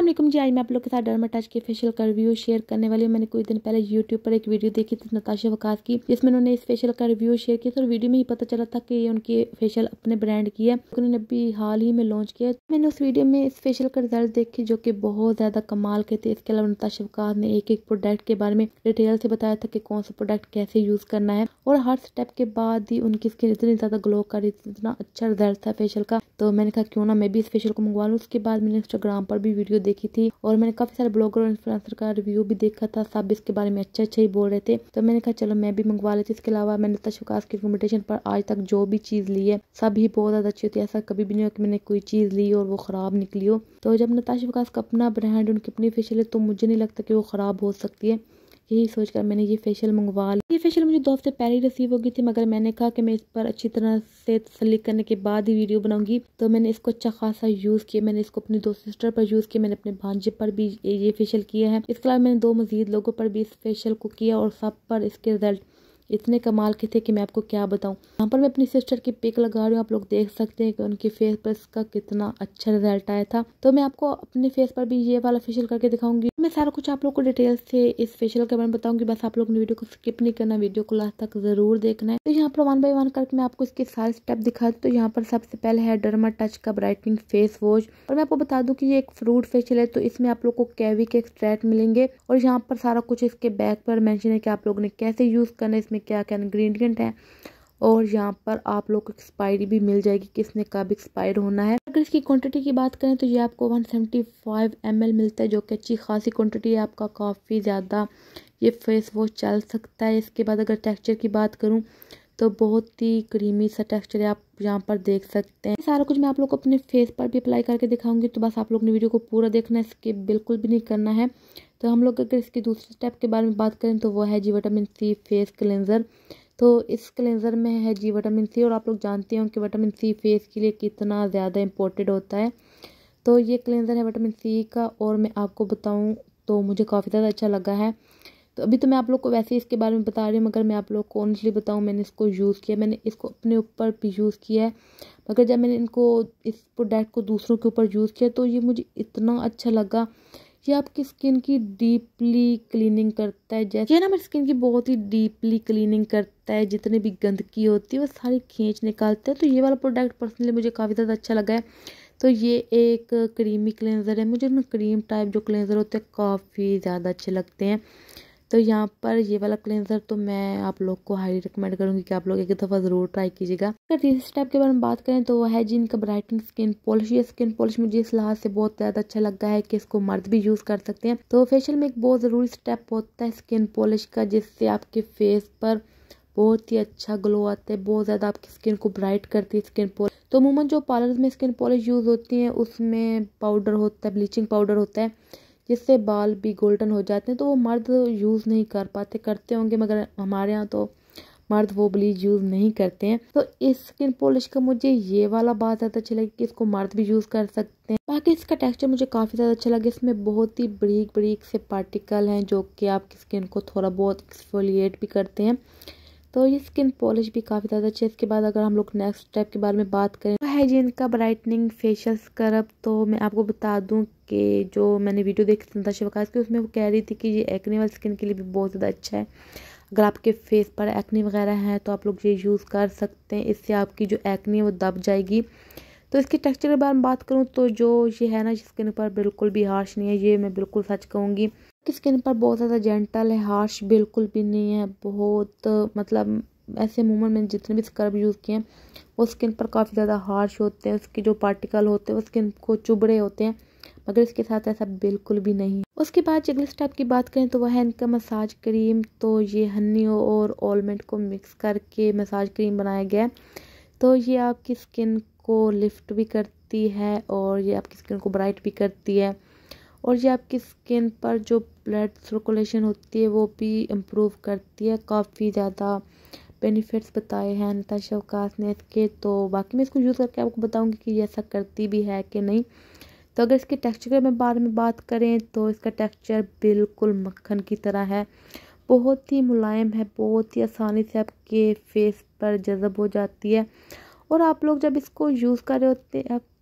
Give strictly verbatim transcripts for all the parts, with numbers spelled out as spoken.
अस्सलाम जी, आज मैं आप लोग के साथ डर्माटच के फेशियल का रिव्यू शेयर करने वाली हूँ। मैंने कुछ दिन पहले यूट्यूब पर एक वीडियो देखी थी नताशा वकास की, जिसमें उन्होंने इस फेशियल का रिव्यू शेयर किया था और वीडियो में ही पता चला था कि ये उनकी फेशियल अपने ब्रांड की है, उन्होंने अभी हाल ही में लॉन्च किया। मैंने उस वीडियो में इस फेशियल का रिजल्ट देखे जो कि बहुत ज्यादा कमाल के थे। इसके अलावा नताशा वकास ने एक एक प्रोडक्ट के बारे में डिटेल से बताया था कि कौन सा प्रोडक्ट कैसे यूज करना है, और हर स्टेप के बाद ही उनकी स्किन इतनी ज्यादा ग्लो कर रही थी, इतना अच्छा रिजल्ट था फेशियल का। तो मैंने कहा क्यों ना मैं भी इस फेशियल को मंगवा लूँ। उसके बाद मैंने इंस्टाग्राम पर भी वीडियो देखी थी और मैंने काफी सारे ब्लॉगर और इन्फ्लुएंसर का रिव्यू भी देखा था, सब इसके बारे में अच्छा अच्छा ही बोल रहे थे। तो मैंने कहा चलो मैं भी मंगवा लेती। इसके अलावा मैंने नताशा वकास की रिकमेंडेशन पर आज तक जो भी चीज ली है सब ही बहुत ज्यादा अच्छी होती है। ऐसा कभी भी नहीं हो कि मैंने कोई चीज ली और वो खराब निकली हो। तो जब नताशा वकास का अपना ब्रांड, उनकी अपनी फेशियल है, तो मुझे नहीं लगता कि वो खराब हो सकती है। यही सोचकर मैंने ये फेशियल मंगवा ली। ये फेशियल मुझे दो हफ्ते पहले ही रिसीव हो गई थी, मगर मैंने कहा कि मैं इस पर अच्छी तरह से तसल्ली करने के बाद ही वीडियो बनाऊंगी। तो मैंने इसको अच्छा खासा यूज किया। मैंने इसको अपनी दो सिस्टर पर यूज किया, मैंने अपने भांजे पर भी ये फेशियल किया है। इसके अलावा मैंने दो मजीद लोगों पर भी इस फेशियल को किया और सब पर इसके रिजल्ट इतने कमाल के थे कि मैं आपको क्या बताऊं। यहाँ पर मैं अपनी सिस्टर की पिक लगा रही हूँ, आप लोग देख सकते हैं कि उनके फेस पर इसका कितना अच्छा रिजल्ट आया था। तो मैं आपको अपने फेस पर भी ये वाला फेशियल करके दिखाऊंगी। मैं सारा कुछ आप लोग को डिटेल से इस फेशियल के बारे में बताऊंगी, बस आप लोग ने वीडियो को स्किप नहीं करना, वीडियो को लास्ट तक जरूर देखना है। तो यहाँ पर वन बाय वन करके मैं आपको इसके सारे स्टेप दिखा दूँ। तो यहाँ पर सबसे पहले है डर्माटच का ब्राइटनिंग फेस वॉश, और मैं आपको बता दूं कि ये एक फ्रूट फेशियल है, तो इसमें आप लोग को कैवी के एक्सट्रैक्ट मिलेंगे और यहाँ पर सारा कुछ इसके बैक पर मेंशन है कि आप लोगों ने कैसे यूज करना है, इसमें क्या क्या इंग्रेडिएंट है, और यहाँ पर आप लोग को एक्सपायरी भी मिल जाएगी कि इसने कब एक्सपायर होना है। अगर इसकी क्वांटिटी की बात करें तो ये आपको एक सौ पचहत्तर एम एल मिलता है, जो कि अच्छी खासी क्वांटिटी है। आपका काफ़ी ज़्यादा ये फेस वॉश चल सकता है। इसके बाद अगर टेक्सचर की बात करूँ तो बहुत ही क्रीमी सा टेक्सचर है, आप यहाँ पर देख सकते हैं। सारा कुछ मैं आप लोग को अपने फेस पर भी अप्लाई करके दिखाऊंगी, तो बस आप लोग ने वीडियो को पूरा देखना है, स्किप बिल्कुल भी नहीं करना है। तो हम लोग अगर इसके दूसरे स्टेप के बारे में बात करें तो वो है जी विटामिन सी फेस क्लेंजर। तो इस क्लेंजर में है जी विटामिन सी, और आप लोग जानते हो कि विटामिन सी फेस के लिए कितना ज़्यादा इम्पोर्टेंट होता है। तो ये क्लेंजर है विटामिन सी का, और मैं आपको बताऊँ तो मुझे काफ़ी ज़्यादा अच्छा लगा है। तो अभी तो मैं आप लोग को वैसे ही इसके बारे में बता रही हूँ, मगर मैं आप लोग को ऑनेस्टली बताऊँ, मैंने इसको यूज़ किया, मैंने इसको अपने ऊपर भी यूज़ किया है। मगर जब मैंने इनको इस प्रोडक्ट को दूसरों के ऊपर यूज़ किया तो ये मुझे इतना अच्छा लगा। ये आपकी स्किन की डीपली क्लीनिंग करता है, जैसे ये ना हमारी स्किन की बहुत ही डीपली क्लीनिंग करता है, जितनी भी गंदगी होती है वो सारी खींच निकालता है। तो ये वाला प्रोडक्ट पर्सनली मुझे काफ़ी ज़्यादा अच्छा लगा है। तो ये एक क्रीमी क्लेंजर है, मुझे ना क्रीम टाइप जो क्लेंजर होते हैं काफ़ी ज़्यादा अच्छे लगते हैं। तो यहाँ पर ये वाला क्लेंजर तो मैं आप लोग को हाईली रिकमेंड करूँगी कि आप लोग एक दफ़ा ज़रूर ट्राई कीजिएगा। अगर तीसरे स्टेप के बारे में बात करें तो वो है जी इनका ब्राइटनिंग स्किन पॉलिश। ये स्किन पॉलिश मुझे इस लिहाज से बहुत ज़्यादा अच्छा लगा है कि इसको मर्द भी यूज़ कर सकते हैं। तो फेशियल में एक बहुत ज़रूरी स्टेप होता है स्किन पॉलिश का, जिससे आपके फेस पर बहुत ही अच्छा ग्लो आता है, बहुत ज़्यादा आपकी स्किन को ब्राइट करती है स्किन पॉलिश। तो अमूमन जो पार्लर में स्किन पॉलिश यूज़ होती है उसमें पाउडर होता है, ब्लीचिंग पाउडर होता है, जिससे बाल भी गोल्डन हो जाते हैं। तो वो मर्द यूज़ नहीं कर पाते, करते होंगे मगर हमारे यहाँ तो मर्द वो ब्लीच यूज़ नहीं करते हैं। तो इस स्किन पॉलिश का मुझे ये वाला बात ज़्यादा अच्छी लगी कि इसको मर्द भी यूज़ कर सकते हैं। बाकी इसका टेक्सचर मुझे काफ़ी ज़्यादा अच्छा लगा। इसमें बहुत ही बारीक बारीक से पार्टिकल हैं जो कि आपकी स्किन को थोड़ा बहुत एक्सफोलिएट भी करते हैं। तो ये स्किन पॉलिश भी काफ़ी ज़्यादा अच्छी है। इसके बाद अगर हम लोग नेक्स्ट स्टेप के बारे में बात करें तो है जी इनका ब्राइटनिंग फेशियल स्क्रब। तो मैं आपको बता दूं कि जो मैंने वीडियो देखी थी नताशा वकास की, उसमें वो कह रही थी कि ये एक्ने वाली स्किन के लिए भी बहुत ज़्यादा अच्छा है। अगर आपके फेस पर एक्ने वगैरह है तो आप लोग ये यूज़ कर सकते हैं, इससे आपकी जो एक्ने है वो दब जाएगी। तो इसके टेक्सचर के बारे में बात करूँ तो जो ये है ना स्किन पर बिल्कुल भी हार्श नहीं है, ये मैं बिल्कुल सच कहूँगी कि स्किन पर बहुत ज़्यादा जेंटल है, हार्श बिल्कुल भी नहीं है। बहुत मतलब ऐसे अमूमन मैंने जितने भी स्क्रब यूज़ किए हैं वो स्किन पर काफ़ी ज़्यादा हार्श होते हैं, उसके जो पार्टिकल होते हैं वो स्किन को चुभ रहे होते हैं, मगर इसके साथ ऐसा बिल्कुल भी नहीं। उसके बाद अगले स्टेप की बात करें तो वह है इनका मसाज क्रीम। तो ये हनी और ऑलमंड को मिक्स करके मसाज क्रीम बनाया गया है। तो ये आपकी स्किन को लिफ्ट भी करती है और ये आपकी स्किन को ब्राइट भी करती है, और ये आपकी स्किन पर जो ब्लड सर्कुलेशन होती है वो भी इम्प्रूव करती है। काफ़ी ज़्यादा बेनिफिट्स बताए हैं नताशा वकास ने इसके। तो बाकी मैं इसको यूज़ करके आपको बताऊंगी कि ये ऐसा करती भी है कि नहीं। तो अगर इसके टेक्सचर के बारे में बात करें तो इसका टेक्सचर बिल्कुल मक्खन की तरह है, बहुत ही मुलायम है, बहुत ही आसानी से आपके फेस पर जज़ब हो जाती है। और आप लोग जब इसको यूज़ कर रहे होते हैं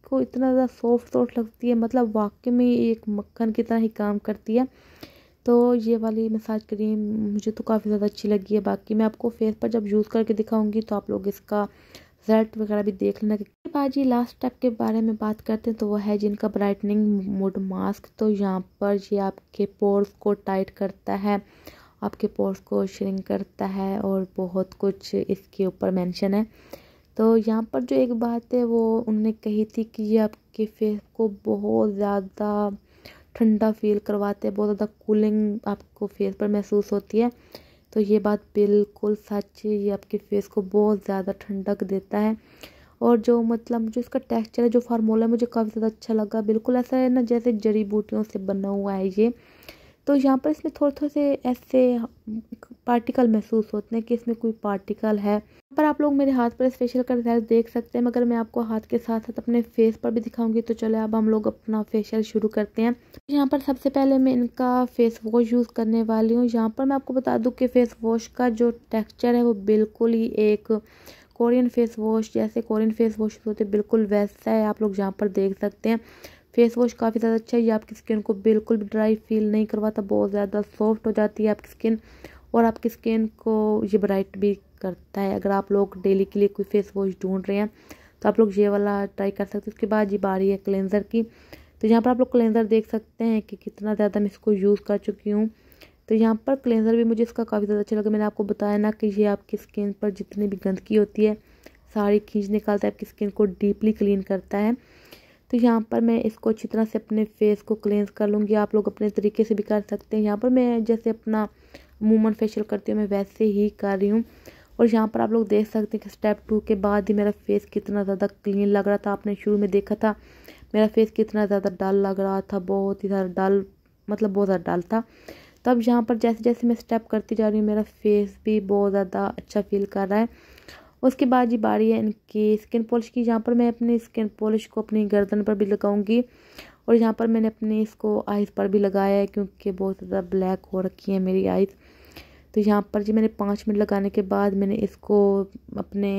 को इतना ज़्यादा सॉफ्ट सॉफ्ट लगती है, मतलब वाकई में एक मक्खन की तरह ही काम करती है। तो ये वाली मसाज क्रीम मुझे तो काफ़ी ज़्यादा अच्छी लगी है। बाकी मैं आपको फेस पर जब यूज़ करके दिखाऊंगी तो आप लोग इसका रिजल्ट वगैरह भी देख लेना। इसके बाद जी लास्ट स्टेप के बारे में बात करते हैं तो वो है जिनका ब्राइटनिंग मूड मास्क। तो यहाँ पर ये आपके पोर्स को टाइट करता है, आपके पोर्स को श्रिंक करता है और बहुत कुछ इसके ऊपर मेंशन है। तो यहाँ पर जो एक बात है वो उन्होंने कही थी कि ये आपके फेस को बहुत ज़्यादा ठंडा फील करवाते हैं, बहुत ज़्यादा कूलिंग आपको फेस पर महसूस होती है। तो ये बात बिल्कुल सच है, ये आपके फेस को बहुत ज़्यादा ठंडक देता है। और जो मतलब जो इसका टेक्सचर है, जो फार्मूला है, मुझे काफ़ी ज़्यादा अच्छा लगा। बिल्कुल ऐसा है ना जैसे जड़ी बूटियों से बना हुआ है ये। तो यहाँ पर इसमें थोड़े थोड़े से ऐसे पार्टिकल महसूस होते हैं कि इसमें कोई पार्टिकल है। पर आप लोग मेरे हाथ पर इस फेशियल का रिजल्ट देख सकते हैं, मगर मैं आपको हाथ के साथ साथ अपने फेस पर भी दिखाऊंगी। तो चलो अब हम लोग अपना फेशियल शुरू करते हैं। यहाँ पर सबसे पहले मैं इनका फेस वॉश यूज़ करने वाली हूँ। यहाँ पर मैं आपको बता दूँ कि फेस वॉश का जो टेक्स्चर है वो बिल्कुल ही एक कोरियन फेस वॉश जैसे कोरियन फेस वॉश होते बिल्कुल वैसा है। आप लोग यहाँ पर देख सकते हैं फेस वॉश काफ़ी ज़्यादा अच्छा है। ये आपकी स्किन को बिल्कुल भी ड्राई फील नहीं करवाता, बहुत ज़्यादा सॉफ्ट हो जाती है आपकी स्किन और आपकी स्किन को ये ब्राइट भी करता है। अगर आप लोग डेली के लिए कोई फेस वॉश ढूंढ रहे हैं तो आप लोग ये वाला ट्राई कर सकते हैं। उसके बाद ये बारी है क्लेंजर की। तो यहाँ पर आप लोग क्लेंजर देख सकते हैं कि कितना ज़्यादा मैं इसको यूज़ कर चुकी हूँ। तो यहाँ पर क्लेंजर भी मुझे इसका काफ़ी ज़्यादा अच्छा लगा। मैंने आपको बताया ना कि ये आपकी स्किन पर जितनी भी गंदगी होती है सारी खींच निकालता है, आपकी स्किन को डीपली क्लीन करता है। तो यहाँ पर मैं इसको अच्छी तरह से अपने फेस को क्लेंस कर लूँगी। आप लोग अपने तरीके से भी कर सकते हैं। यहाँ पर मैं जैसे अपना अमूमन फेशियल करती हूँ मैं वैसे ही कर रही हूँ। और यहाँ पर आप लोग देख सकते हैं कि स्टेप टू के बाद ही मेरा फेस कितना ज़्यादा क्लीन लग रहा था। आपने शुरू में देखा था मेरा फेस कितना ज़्यादा डल लग रहा था, बहुत ही ज़्यादा डल, मतलब बहुत ज़्यादा डल था। तो अब यहाँ पर जैसे जैसे मैं स्टेप करती जा रही हूँ मेरा फेस भी बहुत ज़्यादा अच्छा फील कर रहा है। उसके बाद ये बारी है इनकी स्किन पॉलिश की। यहाँ पर मैं अपनी स्किन पॉलिश को अपनी गर्दन पर भी लगाऊंगी और यहाँ पर मैंने अपने इसको आइज़ पर भी लगाया है क्योंकि बहुत ज़्यादा ब्लैक हो रखी है मेरी आइज़। तो यहाँ पर जी मैंने पाँच मिनट लगाने के बाद मैंने इसको अपने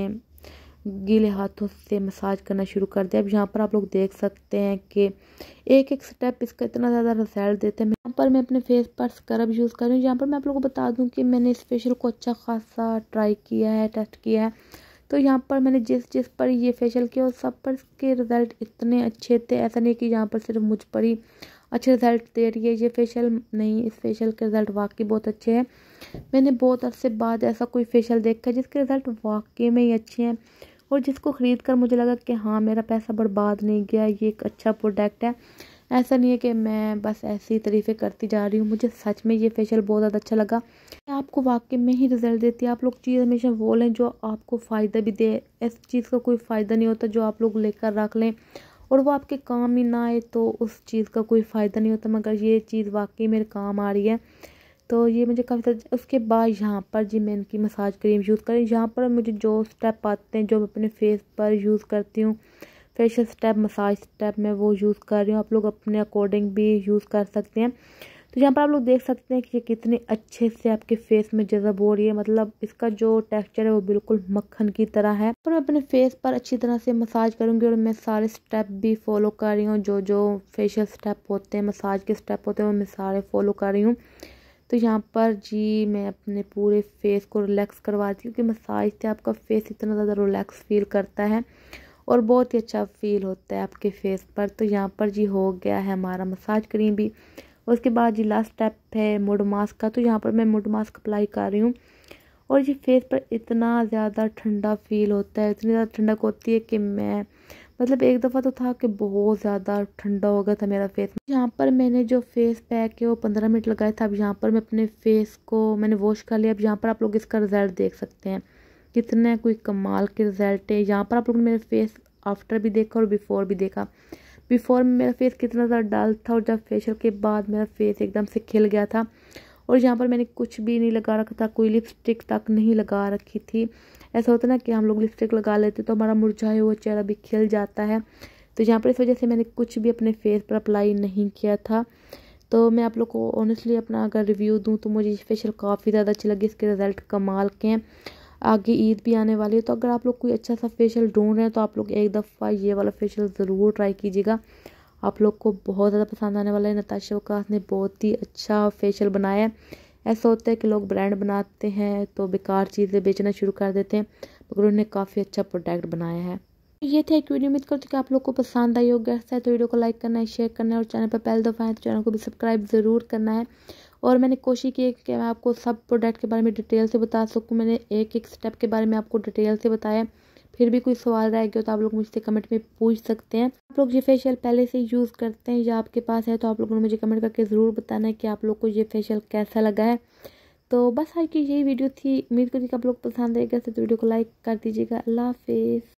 गीले हाथों से मसाज करना शुरू कर दिया। अब यहाँ पर आप लोग देख सकते हैं कि एक एक स्टेप इसका इतना ज़्यादा रिजल्ट देते हैं। यहाँ पर मैं अपने फेस पर स्क्रब यूज़ कर रही हूँ। यहाँ पर मैं आप लोगों को बता दूँ कि मैंने इस फेशियल को अच्छा खासा ट्राई किया है, टेस्ट किया है। तो यहाँ पर मैंने जिस जिस पर ये फेशियल किया और सब पर इसके रिज़ल्ट इतने अच्छे थे। ऐसा नहीं कि यहाँ पर सिर्फ मुझ पर ही अच्छे रिज़ल्ट दे रही है ये फेशियल, नहीं, इस फेशियल के रिज़ल्ट वाकई बहुत अच्छे हैं। मैंने बहुत अरसे बाद ऐसा कोई फेशियल देखा जिसके रिज़ल्ट वाकई में ही अच्छे हैं और जिसको ख़रीद कर मुझे लगा कि हाँ मेरा पैसा बर्बाद नहीं गया, ये एक अच्छा प्रोडक्ट है। ऐसा नहीं है कि मैं बस ऐसी ही तारीफ़ें करती जा रही हूँ, मुझे सच में ये फेशियल बहुत ज़्यादा अच्छा लगा। आपको वाकई में ही रिज़ल्ट देती है। आप लोग चीज़ हमेशा वो लें जो आपको फ़ायदा भी दे। इस चीज़ का कोई फ़ायदा नहीं होता जो आप लोग लेकर रख लें और वो आपके काम ही ना आए तो उस चीज़ का कोई फ़ायदा नहीं होता। मगर ये चीज़ वाकई मेरे काम आ रही है तो ये मुझे काफ़ी। उसके बाद यहाँ पर जी मैं इनकी मसाज क्रीम यूज़ करी। यहाँ पर मुझे जो स्टेप आते हैं जो मैं अपने फेस पर यूज़ करती हूँ, फेशियल स्टेप, मसाज स्टेप, मैं वो यूज़ कर रही हूँ। आप लोग अपने अकॉर्डिंग भी यूज़ कर सकते हैं। तो यहाँ पर आप लोग देख सकते हैं कि ये कितने अच्छे से आपके फेस में जज़ब हो रही है, मतलब इसका जो टेक्सचर है वो बिल्कुल मक्खन की तरह है। और मैं अपने फेस पर अच्छी तरह से मसाज करूँगी और मैं सारे स्टेप भी फॉलो कर रही हूँ। जो जो फेशियल स्टेप होते हैं, मसाज के स्टेप होते हैं, वो मैं सारे फॉलो कर रही हूँ। तो यहाँ पर जी मैं अपने पूरे फेस को रिलैक्स करवाती हूँ कि मसाज से आपका फेस इतना ज़्यादा रिलैक्स फील करता है और बहुत ही अच्छा फील होता है आपके फेस पर। तो यहाँ पर जी हो गया है हमारा मसाज क्रीम भी। उसके बाद जी लास्ट स्टेप है मूड मास्क का। तो यहाँ पर मैं मूड मास्क अप्लाई कर रही हूँ और ये फेस पर इतना ज़्यादा ठंडा फील होता है, इतनी ज़्यादा ठंडक होती है कि मैं मतलब एक दफ़ा तो था कि बहुत ज़्यादा ठंडा हो गया था मेरा फेस। यहाँ पर मैंने जो फेस पैक है वो पंद्रह मिनट लगाया था। अब यहाँ पर मैं अपने फेस को मैंने वॉश कर लिया। अब यहाँ पर आप लोग इसका रिज़ल्ट देख सकते हैं कितना कोई कमाल के रिज़ल्ट है। यहाँ पर आप लोग ने मेरे फेस आफ्टर भी देखा और बिफोर भी देखा। बिफोर में मेरा फेस कितना ज़्यादा डल था और जब फेशियल के बाद मेरा फेस एकदम से खिल गया था। और यहाँ पर मैंने कुछ भी नहीं लगा रखा था, कोई लिपस्टिक तक नहीं लगा रखी थी। ऐसा होता है ना कि हम लोग लिपस्टिक लगा लेते तो हमारा मुरझाया हुआ चेहरा भी खिल जाता है। तो यहाँ पर इस वजह से मैंने कुछ भी अपने फेस पर अप्लाई नहीं किया था। तो मैं आप लोग को ऑनेस्टली अपना अगर रिव्यू दूँ तो मुझे फेशियल काफ़ी ज़्यादा अच्छी लगी, इसके रिज़ल्ट कमाल के हैं। आगे ईद भी आने वाली है, तो अगर आप लोग कोई अच्छा सा फेशियल ढूंढ रहे हैं तो आप लोग एक दफ़ा ये वाला फेशियल ज़रूर ट्राई कीजिएगा। आप लोग को बहुत ज़्यादा पसंद आने वाला है। नताशा वकास ने बहुत ही अच्छा फेशियल बनाया है। ऐसा होता है कि लोग ब्रांड बनाते हैं तो बेकार चीज़ें बेचना शुरू कर देते हैं, मगर उन्होंने काफ़ी अच्छा प्रोडक्ट बनाया है। ये था एक वीडियो। उम्मीद करती हूँ कि आप लोग को पसंद आई होगा। ऐसा है तो वीडियो को लाइक करना है, शेयर करना है, और चैनल पर पहले दफ़ा है तो चैनल को भी सब्सक्राइब ज़रूर करना है। और मैंने कोशिश की है कि मैं आपको सब प्रोडक्ट के बारे में डिटेल से बता सकूँ। मैंने एक एक स्टेप के बारे में आपको डिटेल से बताया। फिर भी कोई सवाल रह गया तो आप लोग मुझसे कमेंट में पूछ सकते हैं। आप लोग ये फेशियल पहले से यूज़ करते हैं या आपके पास है तो आप लोगों ने मुझे कमेंट करके ज़रूर बताना है कि आप लोग को ये फेशियल कैसा लगा है। तो बस आज की यही वीडियो थी। उम्मीद करती हूँ कि आप लोग पसंद आएगा, तो वीडियो को लाइक कर दीजिएगा। अल्लाह हाफिज़।